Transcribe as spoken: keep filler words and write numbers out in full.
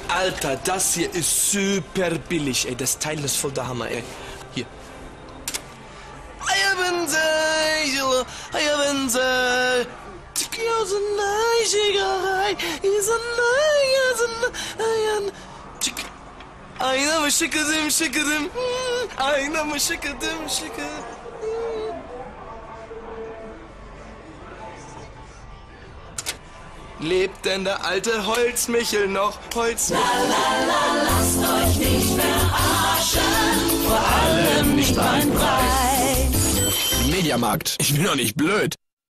Alter, das hier ist super billig, ey. Das Teil ist voll der Hammer, ey. Hier. Eierwinse, Eierwinse. Einer mı şıkıdım şıkıdım, einer mı şıkıdım şıkıdım. Lebt denn der alte Holzmichel noch? Holzmichel. La la la, lasst euch nicht verarschen, vor allem nicht beim Preis. Mediamarkt. Ich bin doch nicht blöd.